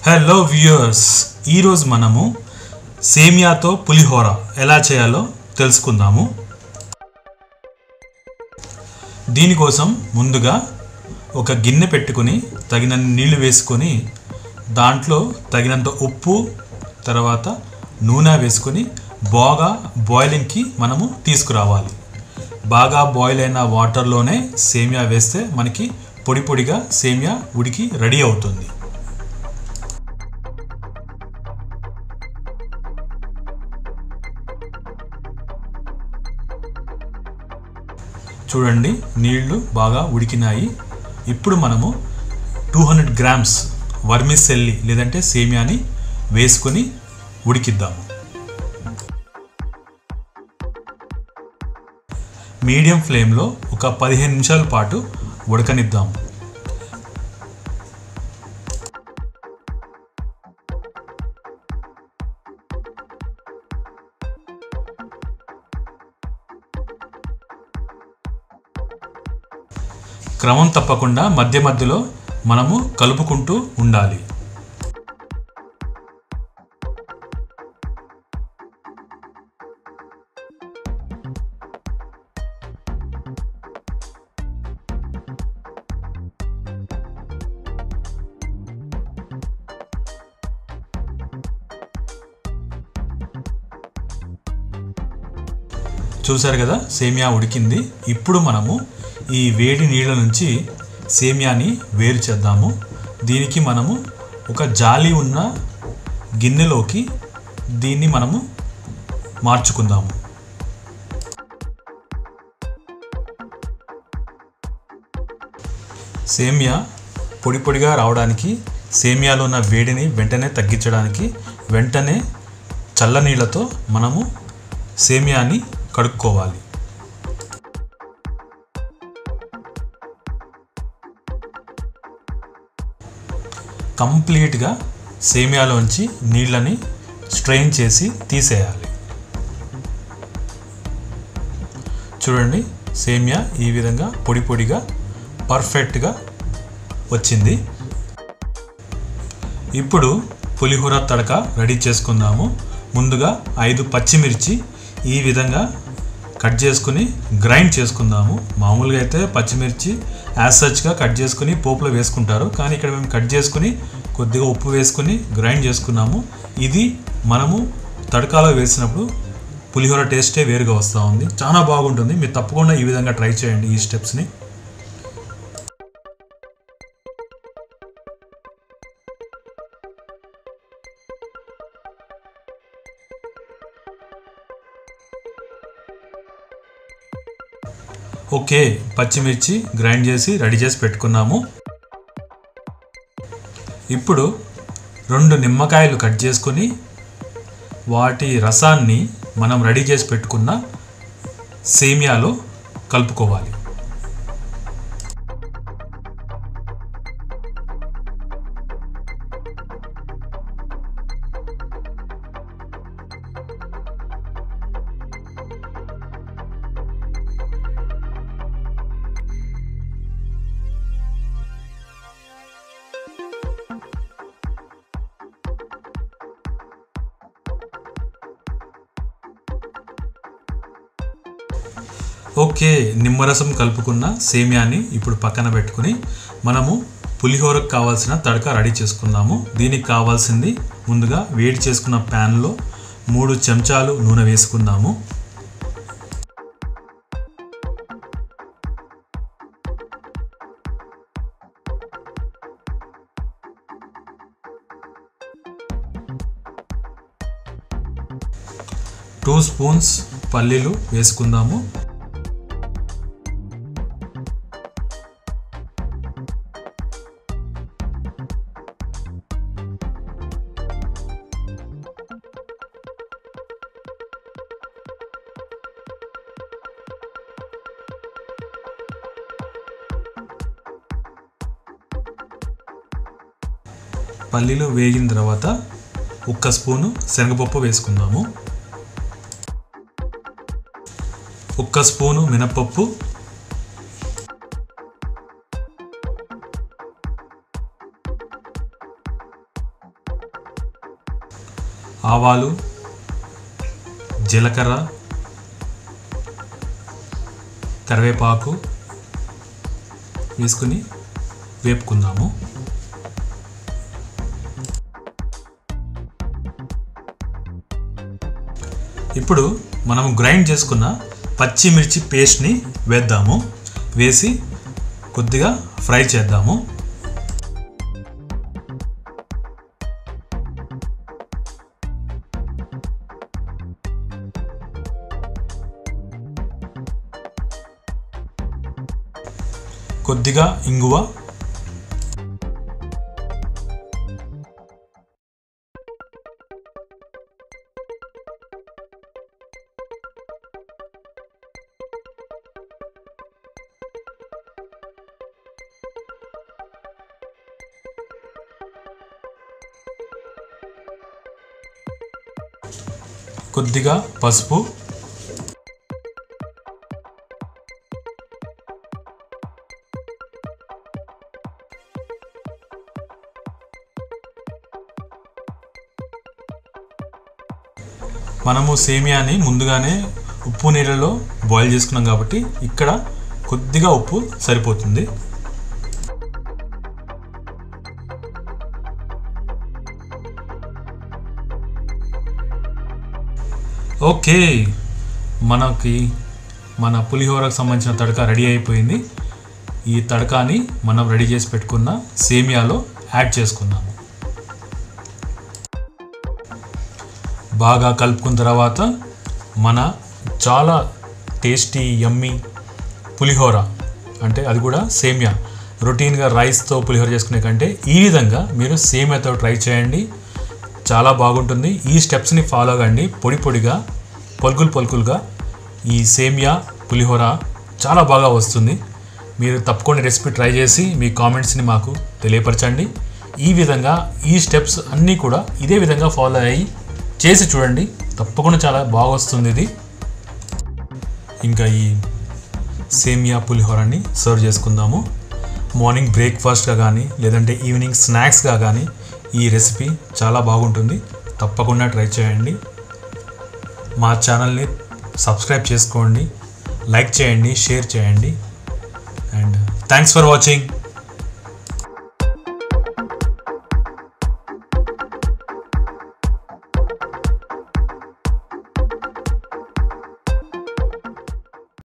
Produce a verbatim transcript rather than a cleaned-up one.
Hello viewers, ఈరోజు మనము సేమియాతో పులిహోర ఎలా చేయాలో తెలుసుకుందాము. దీనికోసం ముందుగా ఒక గిన్నె పెట్టుకొని తగినన్ని నీళ్లు వేసుకొని దాంట్లో తగినంత ఉప్పు తర్వాత నూనె వేసుకొని బాగా బాయిలింగ్కి మనము తీసుకురావాలి. బాగా బాయిల్ అయిన వాటర్లోనే సేమియా వేస్తే మనకి పొడి పొడిగా సేమియా ఉడికి రెడీ అవుతుంది. చూడండి, నీళ్లు బాగా ఉడికినాయి. ఇప్పుడు మనము టూ హండ్రెడ్ గ్రామ్స్ వర్మిసెల్లి లేదంటే సేమియాని వేసుకొని ఉడికిద్దాము. మీడియం ఫ్లేమ్లో ఒక పదిహేను నిమిషాల పాటు ఉడకనిద్దాము. క్రమం తప్పకుండా మధ్య మధ్యలో మనము కలుపుకుంటూ ఉండాలి. చూసారు కదా, సేమియా ఉడికింది. ఇప్పుడు మనము ఈ వేడి నీళ్ళ నుంచి సేమియాని వేరు చేద్దాము. దీనికి మనము ఒక జాలి ఉన్న గిన్నెలోకి దీన్ని మనము మార్చుకుందాము. సేమియా పొడి పొడిగా రావడానికి, సేమియాలో ఉన్న వేడిని వెంటనే తగ్గించడానికి వెంటనే చల్లనీళ్ళతో మనము సేమియాని కడుక్కోవాలి. కంప్లీట్గా సేమియాలోంచి నీళ్ళని స్ట్రెయిన్ చేసి తీసేయాలి. చూడండి, సేమియా ఈ విధంగా పొడి పొడిగా పర్ఫెక్ట్గా వచ్చింది. ఇప్పుడు పులిహోర తడక రెడీ చేసుకుందాము. ముందుగా ఐదు పచ్చిమిర్చి ఈ విధంగా కట్ చేసుకుని గ్రైండ్ చేసుకుందాము. మామూలుగా అయితే పచ్చిమిర్చి యాజ్ సచ్గా కట్ చేసుకుని పోపులో వేసుకుంటారు, కానీ ఇక్కడ మేము కట్ చేసుకుని కొద్దిగా ఉప్పు వేసుకుని గ్రైండ్ చేసుకున్నాము. ఇది మనము తడకాలో వేసినప్పుడు పులిహోర టేస్టే వేరుగా వస్తూ ఉంది. చాలా బాగుంటుంది. మీరు తప్పకుండా ఈ విధంగా ట్రై చేయండి ఈ స్టెప్స్ని. ఓకే, పచ్చిమిర్చి గ్రైండ్ చేసి రెడీ చేసి పెట్టుకున్నాము. ఇప్పుడు రెండు నిమ్మకాయలు కట్ చేసుకొని వాటి రసాన్ని మనం రెడీ చేసి పెట్టుకున్న సేమియాలో కలుపుకోవాలి. ఓకే, నిమ్మరసం కలుపుకున్న సేమియాని ఇప్పుడు పక్కన పెట్టుకుని మనము పులిహోరకు కావాల్సిన తడక రెడీ చేసుకుందాము. దీనికి కావాల్సింది ముందుగా వేడి చేసుకున్న ప్యాన్లో మూడు చెంచాలు నూనె వేసుకుందాము. టూ స్పూన్స్ పల్లీలు వేసుకుందాము. పల్లీలు వేగిన తర్వాత ఒక్క స్పూను శనగపప్పు వేసుకుందాము. ఒక్క స్పూను మినపప్పు, ఆవాలు, జీలకర్ర, కరివేపాకు వేసుకుని వేపుకుందాము. ఇప్పుడు మనము గ్రైండ్ చేసుకున్న పచ్చిమిర్చి పేస్ట్ని వేద్దాము. వేసి కొద్దిగా ఫ్రై చేద్దాము. కొద్దిగా ఇంగువ, కొద్దిగా పసుపు, మనము సేమియాని ముందుగానే ఉప్పు నీళ్ళలో బాయిల్ చేసుకున్నాం కాబట్టి ఇక్కడ కొద్దిగా ఉప్పు సరిపోతుంది. ఓకే, మనకి మన పులిహోరకు సంబంధించిన తడక రెడీ అయిపోయింది. ఈ తడకాని మనం రెడీ చేసి పెట్టుకున్న సేమియాలో యాడ్ చేసుకుందాము. బాగా కలుపుకున్న తర్వాత మన చాలా టేస్టీ యమ్మీ పులిహోర, అంటే అది కూడా సేమియా, రొటీన్గా రైస్తో పులిహోర చేసుకునే కంటే ఈ విధంగా మీరు సేమియాతో ట్రై చేయండి. చాలా బాగుంటుంది. ఈ స్టెప్స్ని ఫాలో కండి. పొడి పొడిగా, పలుకులు పలుకులుగా ఈ సేమియా పులిహోర చాలా బాగా వస్తుంది. మీరు తప్పకుండా రెసిపీ ట్రై చేసి మీ కామెంట్స్ని మాకు తెలియపరచండి. ఈ విధంగా ఈ స్టెప్స్ అన్నీ కూడా ఇదే విధంగా ఫాలో అయ్యి చేసి చూడండి. తప్పకుండా చాలా బాగా వస్తుంది ఇది. ఇంకా ఈ సేమియా పులిహోరాన్ని సర్వ్ చేసుకుందాము. మార్నింగ్ బ్రేక్ఫాస్ట్గా కానీ లేదంటే ఈవినింగ్ స్నాక్స్గా కానీ ఈ రెసిపీ చాలా బాగుంటుంది. తప్పకుండా ట్రై చేయండి. మా ఛానల్ని సబ్స్క్రైబ్ చేసుకోండి, లైక్ చేయండి, షేర్ చేయండి. And thanks for watching.